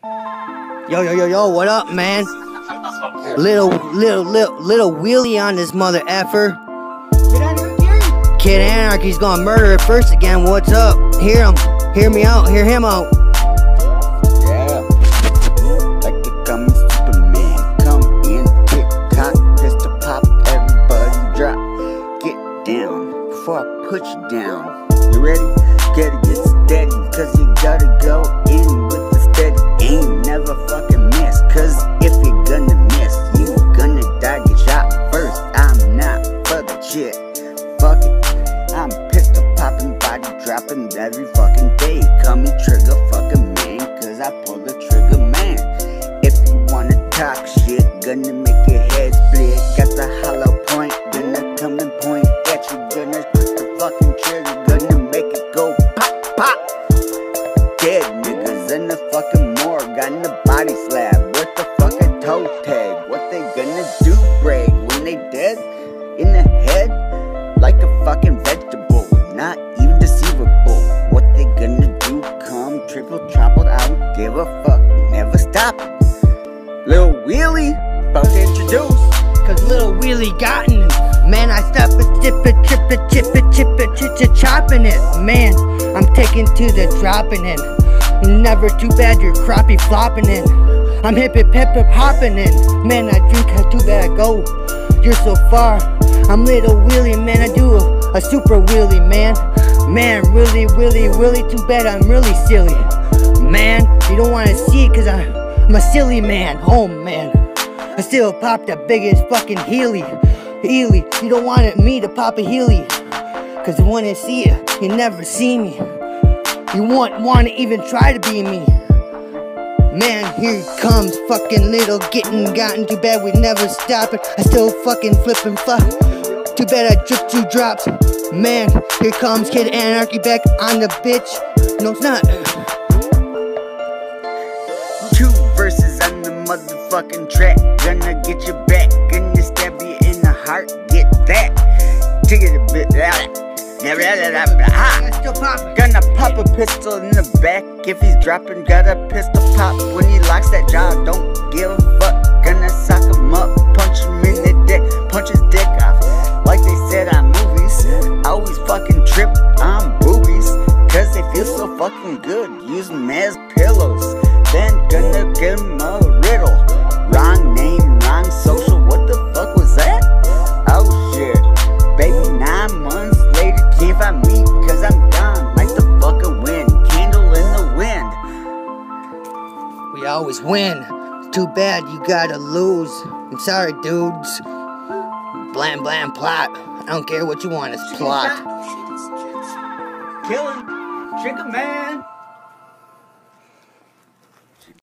Yo, what up, man? Little wheelie on this mother effer. Kid Anarchy's gonna murder it first again. What's up? Hear him. Hear me out. Hear him out. Yeah. Like the coming Superman. Come in, tick tock, pistol pop, everybody drop. Get down before I put you down. You ready? Get steady, cause you gotta go in with the steady aim. Never fucking miss, cause if you're gonna miss, you gonna die, get shot first. I'm not for the shit. Fuck it. I'm pistol popping, body dropping every fucking day. Call me trigger fucking man, cause I pull the trigger man. If you wanna talk shit, gonna make your head split. Got the hollow point, gonna come and point at you. Gonna push the fucking trigger, gonna make it go pop, pop. Dead niggas in the fucking morgue, on the body slab with the fucking toe tag. What they gonna do, brag when they dead? In the head? Like a fucking vegetable, not even deceivable. What they gonna do? Come triple, trampled, I don't give a fuck, never stop. Lil Wheelie, about to introduce. Cause Lil Wheelie gotten it. Man, I stop it, chip it, chopping it. Man, I'm taking to the dropping it. Never too bad, you're crappie flopping in. I'm hip hopping in. Man, I drink, too bad I go. You're so far. I'm Little Wheelie, man, I do a super wheelie, man. Man, really, too bad I'm really silly. Man, you don't wanna see it cause I'm a silly man. Oh man, I still pop the biggest fucking Healy. You don't want me to pop a Healy, cause when you see it, you never see me. You won't wanna even try to be me. Man, here comes fucking little getting gotten. Too bad we never stop it. I still fucking flipping fuck. Too bad I drip 2 drops. Man, here comes Kid Anarchy back on the bitch. No, it's not. 2 verses on the motherfucking track. Gonna get you back. Gonna stab you in the heart. Get that. Take it a bit. Still popping. Gonna pop a pistol in the back. If he's dropping, got a pistol pop. When he locks that jaw, don't give a fuck. Gonna sock him up, punch him in the dick, punch his dick off. Like they said on movies, I always fucking trip on boobies, cause they feel so fucking good. Use them as pillows. Then gonna give him a riddle. Wrong name, wrong social. What the fuck was that? Oh shit. Baby, 9 months later, can't find me, cause I'm gone like the fucking wind. Candle in the wind. We always win. Too bad you gotta lose. I'm sorry, dudes. Blam plot. I don't care what you want, it's plot. Killing, trigger man.